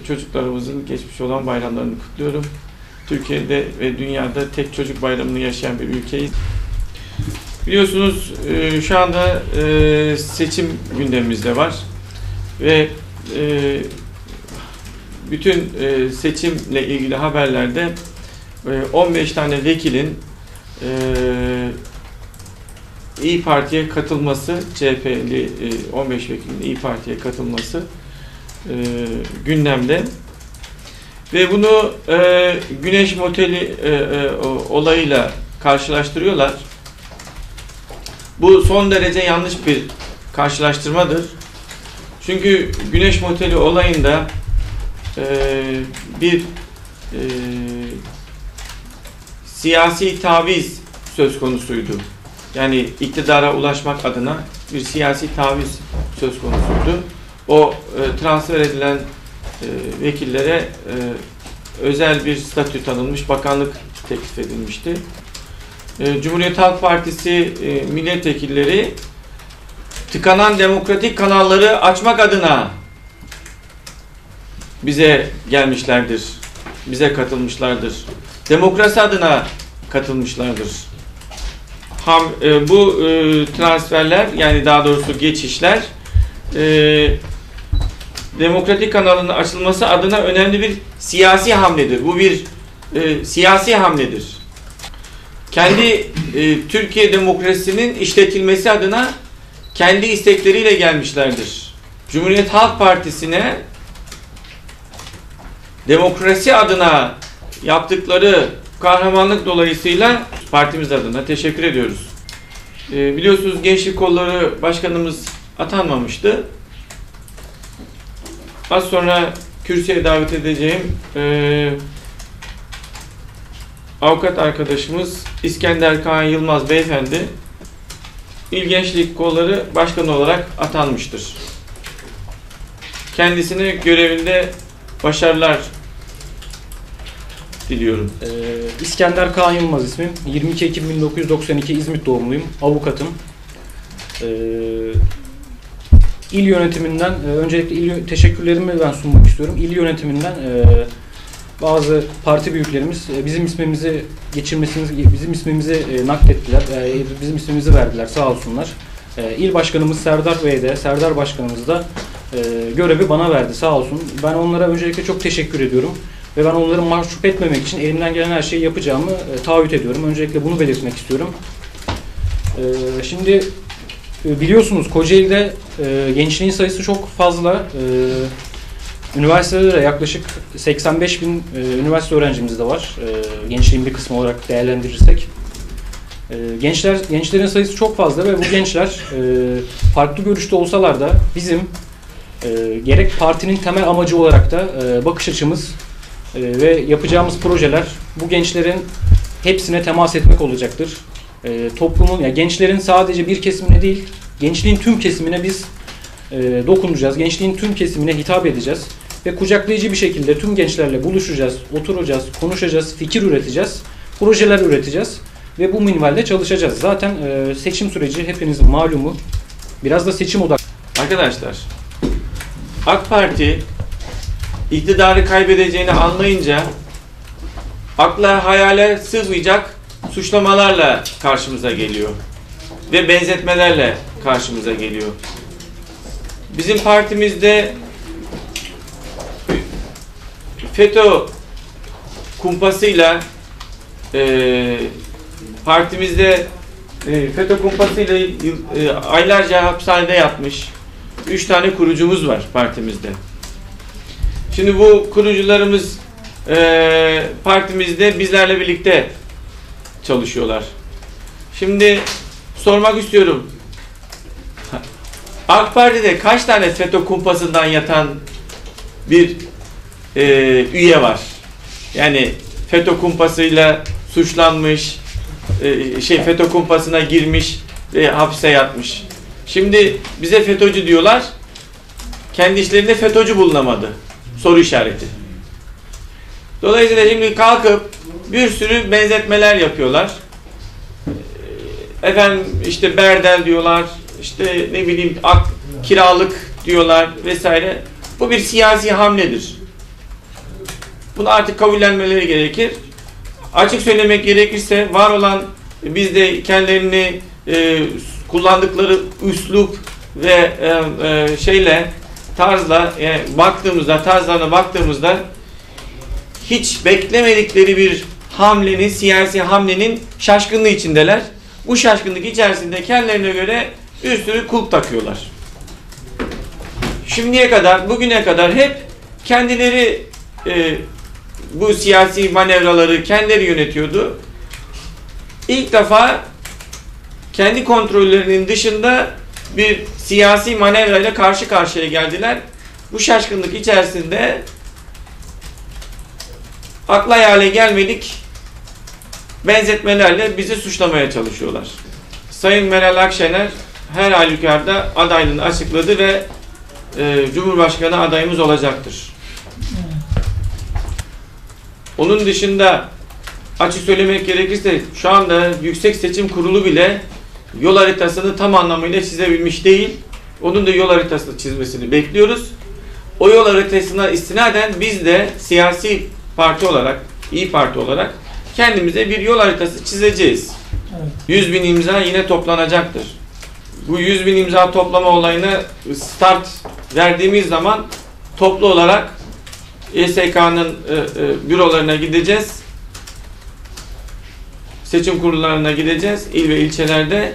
çocuklarımızın geçmiş olan bayramlarını kutluyorum. Türkiye'de ve dünyada tek çocuk bayramını yaşayan bir ülkeyiz. Biliyorsunuz şu anda seçim gündemimizde var ve bütün seçimle ilgili haberlerde 15 tane vekilin İYİ Parti'ye katılması, CHP'li 15 vekilin İYİ Parti'ye katılması gündemde. Ve bunu Güneş Moteli olayıyla karşılaştırıyorlar. Bu son derece yanlış bir karşılaştırmadır. Çünkü Güneş Moteli olayında bir siyasi taviz söz konusuydu. Yani iktidara ulaşmak adına bir siyasi taviz söz konusuydu. O transfer edilen vekillere özel bir statü tanınmış, bakanlık teklif edilmişti. Cumhuriyet Halk Partisi milletvekilleri tıkanan demokratik kanalları açmak adına bize gelmişlerdir, bize katılmışlardır. Demokrasi adına katılmışlardır. Bu transferler, yani daha doğrusu geçişler, demokratik kanalının açılması adına önemli bir siyasi hamledir. Bu bir siyasi hamledir. Kendi Türkiye demokrasisinin işletilmesi adına kendi istekleriyle gelmişlerdir. Cumhuriyet Halk Partisi'ne demokrasi adına yaptıkları kahramanlık dolayısıyla partimiz adına teşekkür ediyoruz. Biliyorsunuz Gençlik Kolları Başkanımız atanmamıştı. Az sonra kürsüye davet edeceğim avukat arkadaşımız İskender Kaan Yılmaz Beyefendi İl Gençlik Kolları Başkanı olarak atanmıştır. Kendisine görevinde başarılar diliyorum. İskender Kaan Yılmaz ismim. 22 Ekim 1992 İzmit doğumluyum. Avukatım. İl yönetiminden öncelikle teşekkürlerimi ben sunmak istiyorum. İl yönetiminden bazı parti büyüklerimiz bizim ismimizi bizim ismimizi naklettiler. Bizim ismimizi verdiler, sağ olsunlar. İl başkanımız Serdar Bey de, Serdar Başkanımız da görevi bana verdi, sağ olsun. Ben onlara öncelikle çok teşekkür ediyorum. Ve ben onları mahcup etmemek için elimden gelen her şeyi yapacağımı taahhüt ediyorum. Öncelikle bunu belirtmek istiyorum. Şimdi biliyorsunuz Kocaeli'de gençliğin sayısı çok fazla. Üniversitede de yaklaşık 85 bin üniversite öğrencimiz de var. Gençliğin bir kısmı olarak değerlendirirsek. Gençlerin sayısı çok fazla ve bu gençler farklı görüşte olsalar da bizim gerek partinin temel amacı olarak da bakış açımız ve yapacağımız projeler bu gençlerin hepsine temas etmek olacaktır. Toplumun, yani gençlerin sadece bir kesimine değil, gençliğin tüm kesimine biz dokunacağız. Gençliğin tüm kesimine hitap edeceğiz ve kucaklayıcı bir şekilde tüm gençlerle buluşacağız, oturacağız, konuşacağız, fikir üreteceğiz, projeler üreteceğiz ve bu minvalde çalışacağız. Zaten seçim süreci hepinizin malumu. Biraz da seçim odaklı. Arkadaşlar, AK Parti iktidarı kaybedeceğini anlayınca akla hayale sığmayacak suçlamalarla karşımıza geliyor ve benzetmelerle karşımıza geliyor. Bizim partimizde FETÖ kumpasıyla aylarca hapishanede yatmış 3 tane kurucumuz var partimizde. Şimdi bu kurucularımız partimizde bizlerle birlikte çalışıyorlar. Şimdi sormak istiyorum. AK Parti'de kaç tane FETÖ kumpasından yatan bir üye var? Yani FETÖ kumpasıyla suçlanmış, FETÖ kumpasına girmiş ve hapse yatmış. Şimdi bize FETÖ'cü diyorlar. Kendi işlerinde FETÖ'cü bulunamadı. Soru işareti. Dolayısıyla şimdi kalkıp bir sürü benzetmeler yapıyorlar. Efendim işte berdel diyorlar, işte ne bileyim kiralık diyorlar vesaire. Bu bir siyasi hamledir. Bunu artık kabullenmeleri gerekir. Açık söylemek gerekirse var olan bizde kendilerini kullandıkları üslup ve tarzlarına baktığımızda hiç beklemedikleri bir siyasi hamlenin şaşkınlığı içindeler. Bu şaşkınlık içerisinde kendilerine göre bir sürü kulp takıyorlar. Bugüne kadar hep kendileri bu siyasi manevraları kendileri yönetiyordu. İlk defa kendi kontrollerinin dışında bir siyasi manevrayla karşı karşıya geldiler. Bu şaşkınlık içerisinde akla hayale gelmedik benzetmelerle bizi suçlamaya çalışıyorlar. Sayın Meral Akşener her halükarda adaylığını açıkladı ve Cumhurbaşkanı adayımız olacaktır. Onun dışında açık söylemek gerekirse şu anda Yüksek Seçim Kurulu bile yol haritasını tam anlamıyla çizebilmiş değil. Onun da yol haritasını çizmesini bekliyoruz. O yol haritasına istinaden biz de siyasi parti olarak, İYİ Parti olarak kendimize bir yol haritası çizeceğiz. Evet. 100.000 imza yine toplanacaktır. Bu 100.000 imza toplama olayına start verdiğimiz zaman toplu olarak YSK'nın bürolarına gideceğiz. Seçim kurullarına gideceğiz. İl ve ilçelerde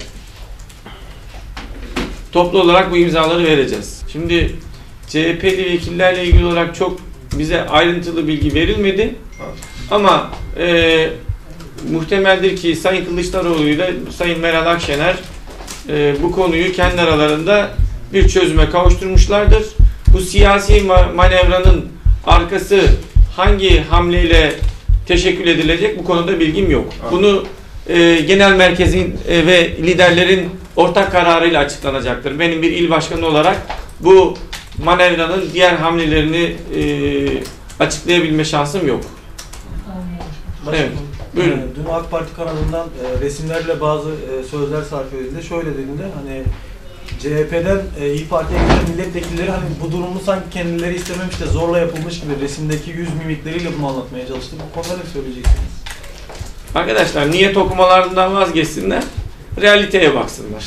toplu olarak bu imzaları vereceğiz. Şimdi CHP'li vekillerle ilgili olarak çok bize ayrıntılı bilgi verilmedi. Ama muhtemeldir ki Sayın Kılıçdaroğlu ile Sayın Meral Akşener bu konuyu kendi aralarında bir çözüme kavuşturmuşlardır. Bu siyasi manevranın arkası hangi hamleyle teşekkül edilecek, bu konuda bilgim yok. Bunu genel merkezin ve liderlerin ortak kararıyla açıklanacaktır. Benim bir il başkanı olarak bu manevranın diğer hamlelerini açıklayabilme şansım yok. Başkanım, evet. Buyurun. Dün AK Parti kanalından resimlerle bazı sözler sarf edildi. Şöyle dediğinde hani CHP'den İYİ Parti'ye giden milletvekilleri hani bu durumu sanki kendileri istememiş de zorla yapılmış gibi resimdeki yüz mimikleriyle bunu anlatmaya çalıştı. Bu konuda ne söyleyeceksiniz? Arkadaşlar niyet okumalarından vazgeçsinler, realiteye baksınlar.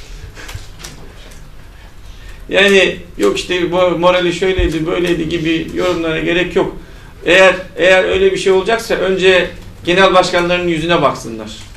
Yani yok işte bu morali şöyleydi, böyleydi gibi yorumlara gerek yok. Eğer öyle bir şey olacaksa önce genel başkanların yüzüne baksınlar.